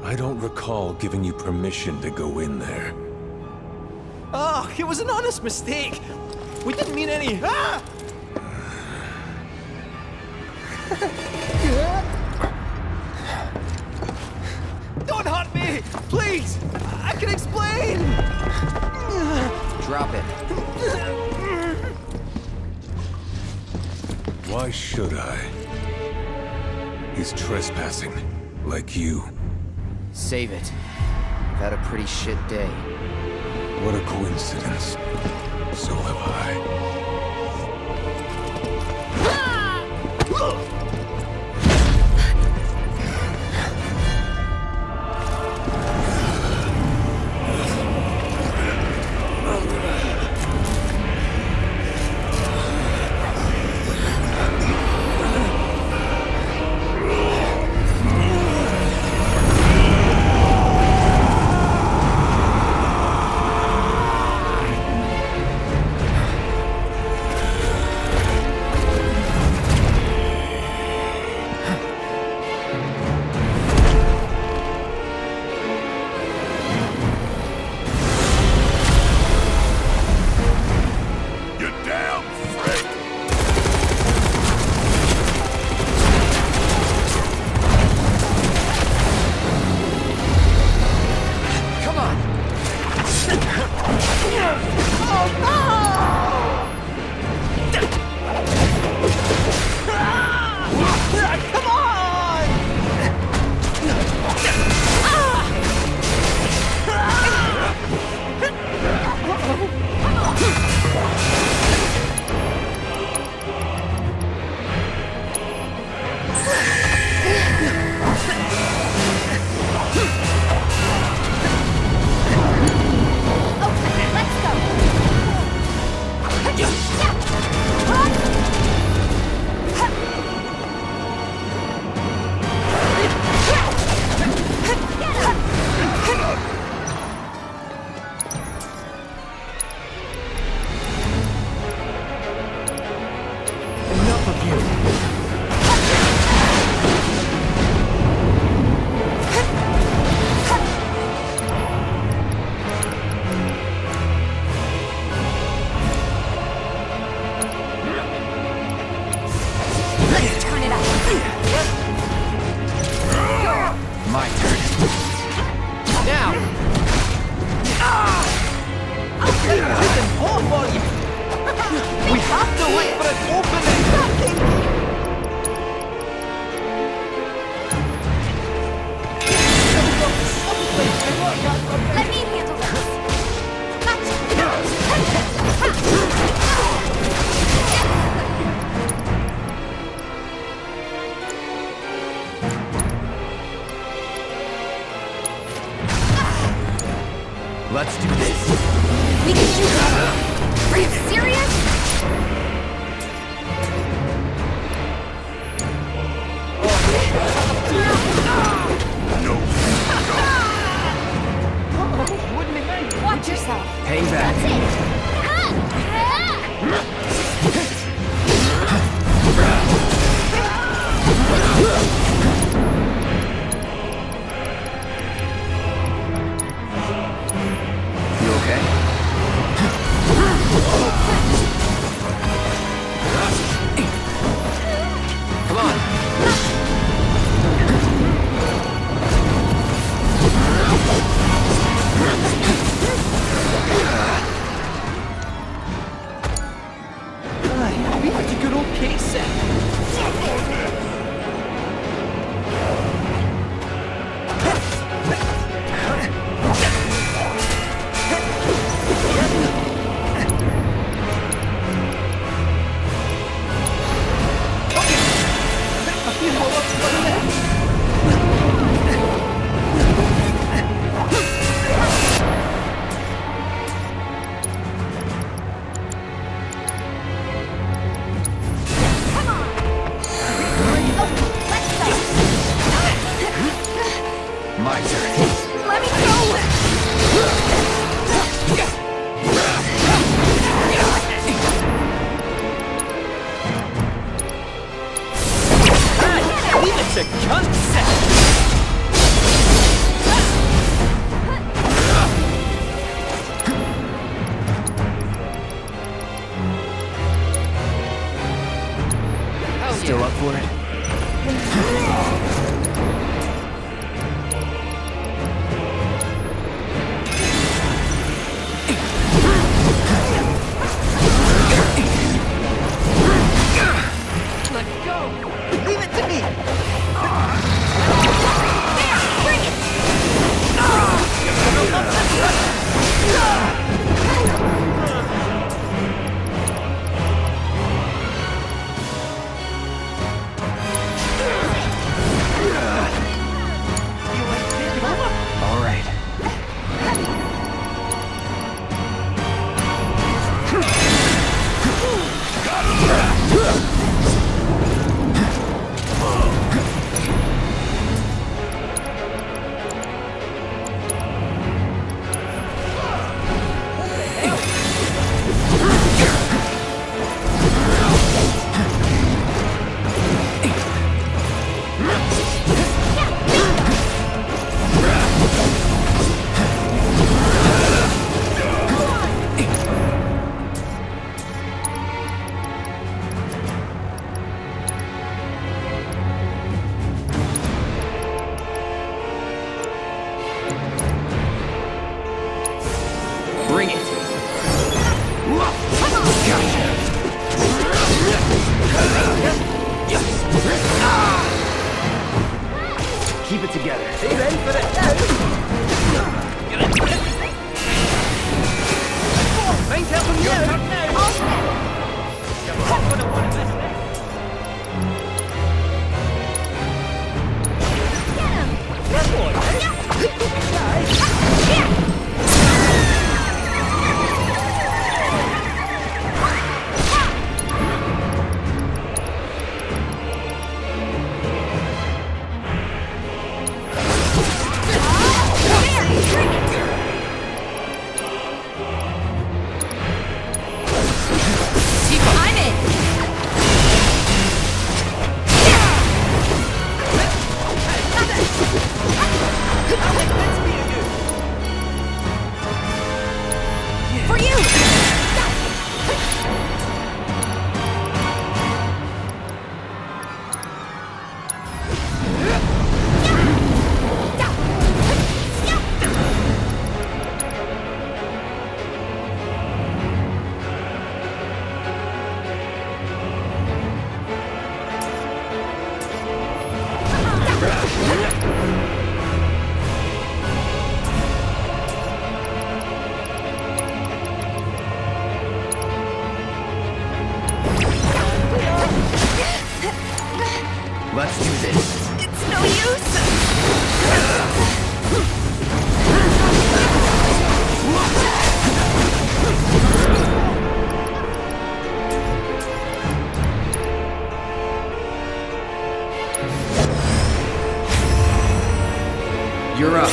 I don't recall giving you permission to go in there. Oh, it was an honest mistake. We didn't mean any. Ah! Don't hurt me, please. I can explain. Drop it. Why should I? He's trespassing, like you. Save it. I've had a pretty shit day. What a coincidence. So have I. Let's do this. We can do this. Are you serious? Watch yourself. Hang back. You okay? Come on. We had a good old case set. My turn. Let me go! Leave it to concept! Keep it together. Are you ready for it now? Mine's helping you now. All set. Let's do this. It's no use. You're up.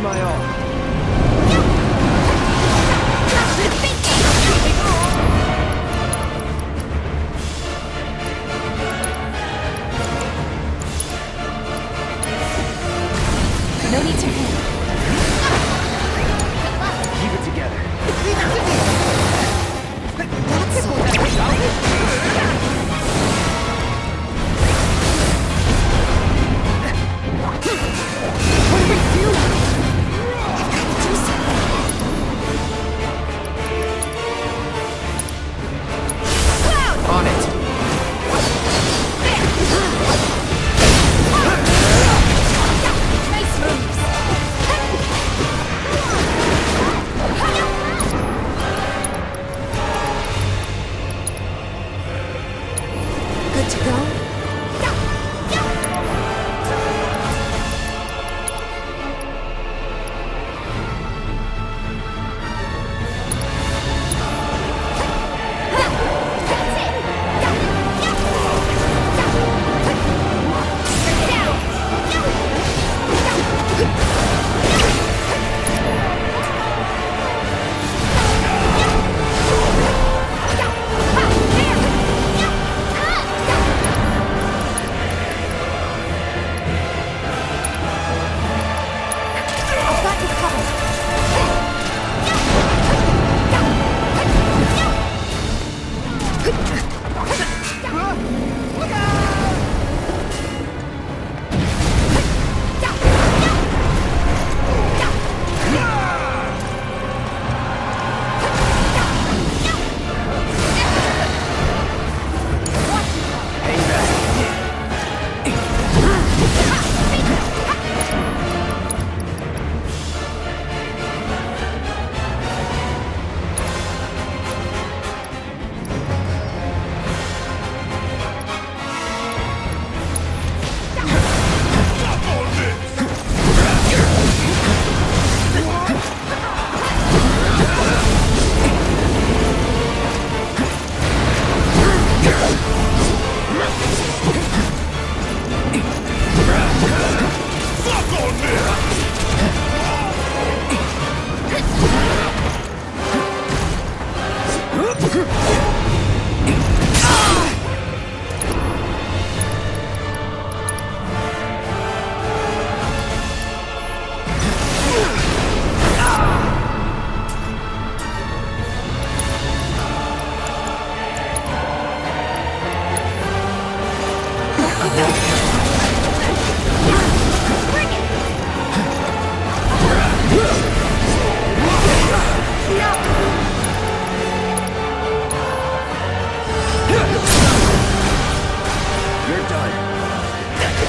my all. No need to hurry. Keep it together. What do we do? Do something. On it. Nice moves. Good to go? I've got you covered. Hang back. You're done.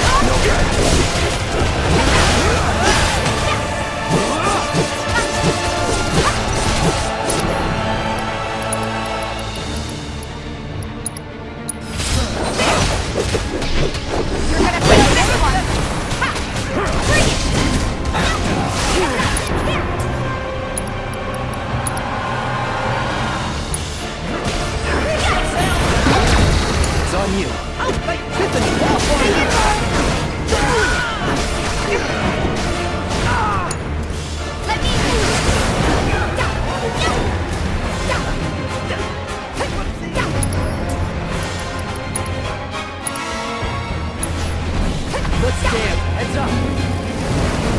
It's on you. Let's stand. Heads up.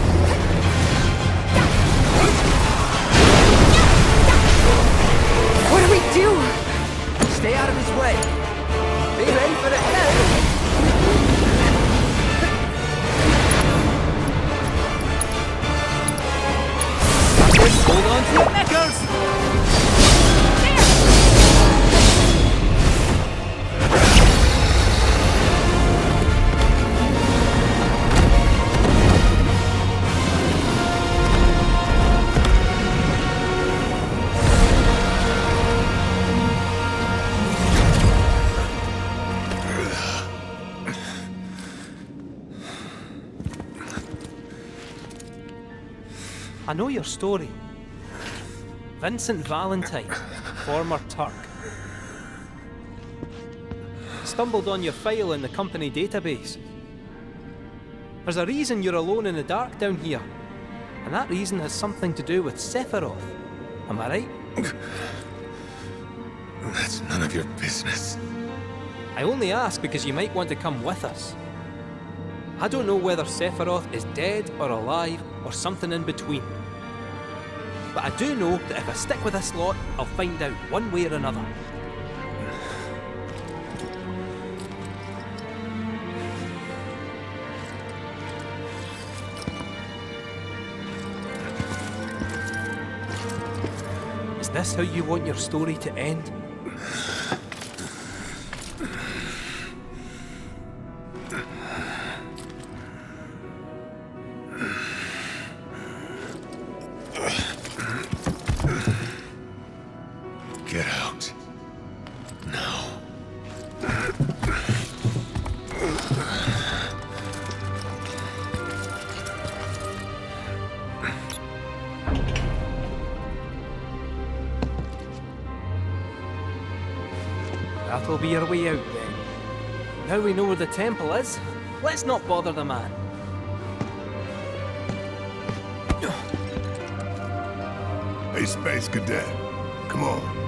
What do we do? Stay out of his way. Be ready for the head. Hold on to your knickers! I know your story. Vincent Valentine, former Turk. Stumbled on your file in the company database. There's a reason you're alone in the dark down here. And that reason has something to do with Sephiroth. Am I right? That's none of your business. I only ask because you might want to come with us. I don't know whether Sephiroth is dead or alive or something in between. But I do know that if I stick with this lot, I'll find out one way or another. Is this how you want your story to end? Get out. Now. That'll be our way out then. Now we know where the temple is, let's not bother the man. Hey, Space Cadet. Come on.